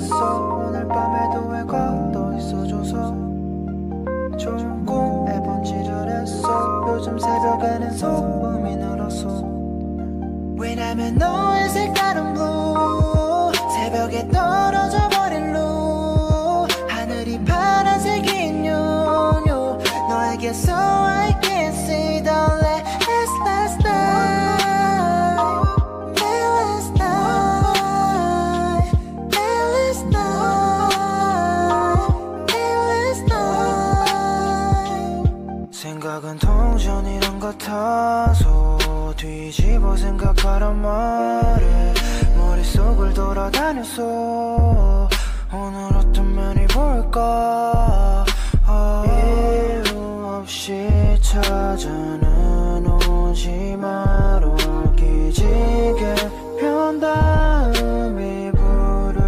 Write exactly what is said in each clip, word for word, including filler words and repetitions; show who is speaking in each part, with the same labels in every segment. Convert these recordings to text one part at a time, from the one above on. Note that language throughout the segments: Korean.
Speaker 1: 했어. 오늘 밤에도 왜 걷어 있어줘서 좋은 꿈에 번지를 했어. 요즘 새벽에는 소음이 늘었어. 왜냐면 너의 색다른 blue 새벽에 떨어져 버린 루 하늘이 파란색인 요요 너에게서 I can see the last last night last night last night last night 생각은 동전이란 같아서 뒤집어 생각하란 말에 머릿속을 돌아다녔어. 오늘 어떤 면이 볼까. 아, 이유 없이 찾아는 오지 마로 기지개 편 다음 이불을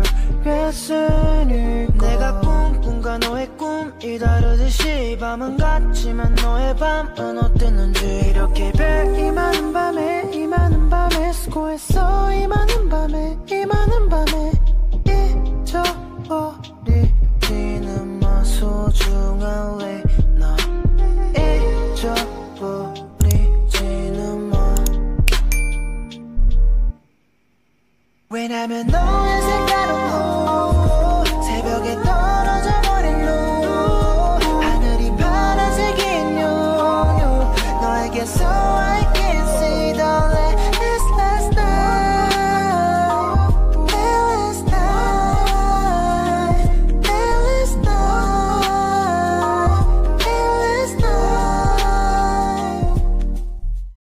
Speaker 1: 뺐으니까 내가 꿈꾼과 너의 꿈이 다르듯이 밤은 같지만 너의 밤은 어땠는지 이렇게 별 이 많은 밤에 이 많은 밤에 수고했어. 이 많은 밤에 이 많은 밤에